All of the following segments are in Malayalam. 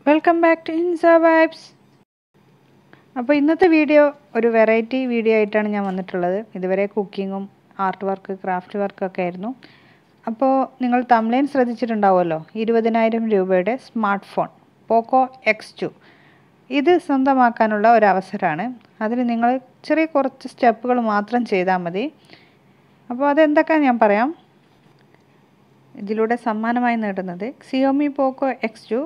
Welcome back to INZA Vibes. അപ്പോൾ ഇന്നത്തെ വീഡിയോ ഒരു വെറൈറ്റി വീഡിയോ ആയിട്ടാണ് ഞാൻ വന്നിട്ടുള്ളത്. ഇതുവരെ കുക്കിങ്ങും ആർട്ട് വർക്ക് ക്രാഫ്റ്റ് വർക്കൊക്കെ ആയിരുന്നു. അപ്പോൾ നിങ്ങൾ തംബ്നെയിൽ ശ്രദ്ധിച്ചിട്ടുണ്ടാവുമല്ലോ, 20,000 രൂപയുടെ സ്മാർട്ട് ഫോൺ പോക്കോ X2 ഇത് സ്വന്തമാക്കാനുള്ള ഒരു അവസരമാണ്. അതിന് നിങ്ങൾ ചെറിയ കുറച്ച് സ്റ്റെപ്പുകൾ മാത്രം ചെയ്താൽ മതി. അപ്പോൾ അതെന്തൊക്കെയാണ് ഞാൻ പറയാം. ഇതിലൂടെ സമ്മാനമായി നേടുന്നത് Xiaomi പോക്കോ X2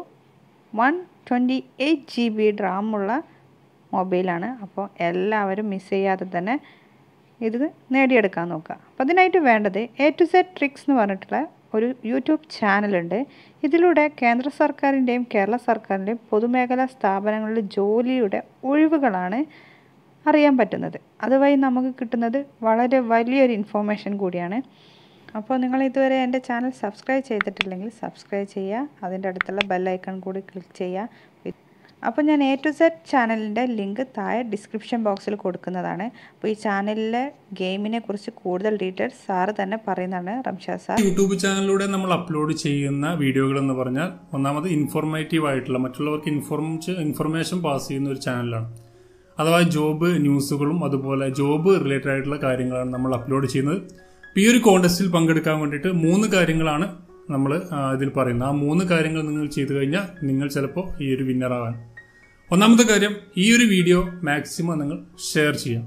128 GB റാമുള്ള മൊബൈലാണ്. അപ്പോൾ എല്ലാവരും മിസ് ചെയ്യാതെ തന്നെ ഇത് നേടിയെടുക്കാൻ നോക്കുക. അപ്പോൾ അതിനായിട്ട് വേണ്ടത് A to Z ട്രിക്സ് എന്ന് പറഞ്ഞിട്ടുള്ള ഒരു യൂട്യൂബ് ചാനലുണ്ട്. ഇതിലൂടെ കേന്ദ്ര സർക്കാരിൻ്റെയും കേരള സർക്കാരിൻ്റെയും പൊതുമേഖലാ സ്ഥാപനങ്ങളിലെ ജോലിയുടെ ഒഴിവുകളാണ് അറിയാൻ പറ്റുന്നത്. അതുവഴി നമുക്ക് കിട്ടുന്നത് വളരെ വലിയൊരു ഇൻഫോർമേഷൻ കൂടിയാണ്. അപ്പോൾ നിങ്ങൾ ഇതുവരെ എൻ്റെ ചാനൽ സബ്സ്ക്രൈബ് ചെയ്തിട്ടില്ലെങ്കിൽ സബ്സ്ക്രൈബ് ചെയ്യുക, അതിൻ്റെ അടുത്തുള്ള ബെൽ ഐക്കൺ കൂടി ക്ലിക്ക് ചെയ്യുക. അപ്പോൾ ഞാൻ A to Z ചാനലിൻ്റെ ലിങ്ക് താഴെ ഡിസ്ക്രിപ്ഷൻ ബോക്സിൽ കൊടുക്കുന്നതാണ്. അപ്പോൾ ഈ ചാനലിലെ ഗെയിമിനെ കുറിച്ച് കൂടുതൽ ഡീറ്റെയിൽസ് സാറ് തന്നെ പറയുന്നതാണ്, റംഷാദ് സാർ. യൂട്യൂബ് ചാനലിലൂടെ നമ്മൾ അപ്ലോഡ് ചെയ്യുന്ന വീഡിയോകൾ എന്ന് പറഞ്ഞാൽ ഒന്നാമത് ഇൻഫോർമേറ്റീവ് ആയിട്ടുള്ള മറ്റുള്ളവർക്ക് ഇൻഫർമേഷൻ പാസ് ചെയ്യുന്ന ഒരു ചാനലാണ്. അഥവാ ജോബ് ന്യൂസുകളും അതുപോലെ ജോബ് റിലേറ്റഡ് ആയിട്ടുള്ള കാര്യങ്ങളാണ് നമ്മൾ അപ്ലോഡ് ചെയ്യുന്നത്. ഈ ഒരു കോൺടെസ്റ്റിൽ പങ്കെടുക്കാൻ വേണ്ടിയിട്ട് 3 കാര്യങ്ങളാണ് നമ്മൾ ഇതിൽ പറയുന്നത്. ആ 3 കാര്യങ്ങൾ നിങ്ങൾ ചെയ്തു കഴിഞ്ഞാൽ നിങ്ങൾ ചിലപ്പോൾ ഈ ഒരു വിന്നർ ആവാൻ. ഒന്നാമത്തെ കാര്യം, ഈ ഒരു വീഡിയോ മാക്സിമം നിങ്ങൾ ഷെയർ ചെയ്യാം.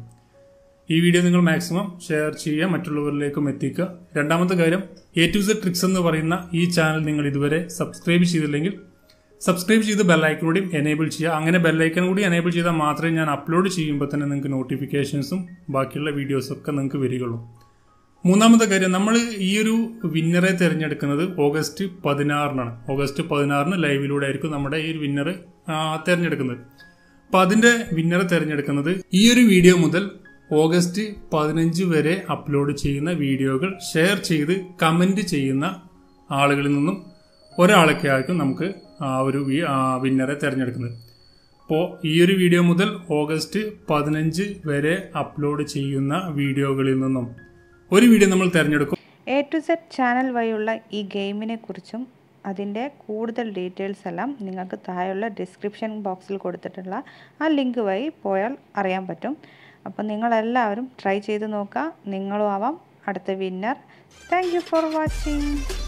ഈ വീഡിയോ നിങ്ങൾ മാക്സിമം ഷെയർ ചെയ്യുക, മറ്റുള്ളവരിലേക്കും എത്തിക്കുക. രണ്ടാമത്തെ കാര്യം, A to Z ട്രിക്സ് എന്ന് പറയുന്ന ഈ ചാനൽ നിങ്ങൾ ഇതുവരെ സബ്സ്ക്രൈബ് ചെയ്തില്ലെങ്കിൽ സബ്സ്ക്രൈബ് ചെയ്ത് ബെല്ലൈക്കൺ കൂടി എനേബിൾ ചെയ്യുക. അങ്ങനെ ബെല്ലൈക്കൺ കൂടി എനേബിൾ ചെയ്താൽ മാത്രമേ ഞാൻ അപ്ലോഡ് ചെയ്യുമ്പോൾ തന്നെ നിങ്ങൾക്ക് നോട്ടിഫിക്കേഷൻസും ബാക്കിയുള്ള വീഡിയോസൊക്കെ നിങ്ങൾക്ക് വരികയുള്ളൂ. മൂന്നാമത്തെ കാര്യം, നമ്മൾ ഈ ഒരു വിന്നറെ തിരഞ്ഞെടുക്കുന്നത് ഓഗസ്റ്റ് 16-നാണ്. ഓഗസ്റ്റ് 16-ന് ലൈവിലൂടെ ആയിരിക്കും നമ്മുടെ ഈ ഒരു വിന്നർ തിരഞ്ഞെടുക്കുന്നത്. അപ്പം അതിൻ്റെ വിന്നറെ തിരഞ്ഞെടുക്കുന്നത് ഈ ഒരു വീഡിയോ മുതൽ ഓഗസ്റ്റ് 15 വരെ അപ്ലോഡ് ചെയ്യുന്ന വീഡിയോകൾ ഷെയർ ചെയ്ത് കമൻറ്റ് ചെയ്യുന്ന ആളുകളിൽ നിന്നും ഒരാളൊക്കെ ആയിരിക്കും നമുക്ക് ആ ഒരു വിന്നറെ തിരഞ്ഞെടുക്കുന്നത്. അപ്പോൾ ഈ ഒരു വീഡിയോ മുതൽ ഓഗസ്റ്റ് 15 വരെ അപ്ലോഡ് ചെയ്യുന്ന വീഡിയോകളിൽ നിന്നും ഒരു വീഡിയോ നമ്മൾ തിരഞ്ഞെടുക്കും. A to Z ചാനൽ വഴിയുള്ള ഈ ഗെയിമിനെ കുറിച്ചും അതിൻ്റെ കൂടുതൽ ഡീറ്റെയിൽസ് എല്ലാം നിങ്ങൾക്ക് താഴെയുള്ള ഡിസ്ക്രിപ്ഷൻ ബോക്സിൽ കൊടുത്തിട്ടുള്ള ആ ലിങ്ക് വഴി പോയാൽ അറിയാൻ പറ്റും. അപ്പോൾ നിങ്ങളെല്ലാവരും ട്രൈ ചെയ്ത് നോക്കുക, നിങ്ങളും ആവാം അടുത്ത winner. Thank you for watching.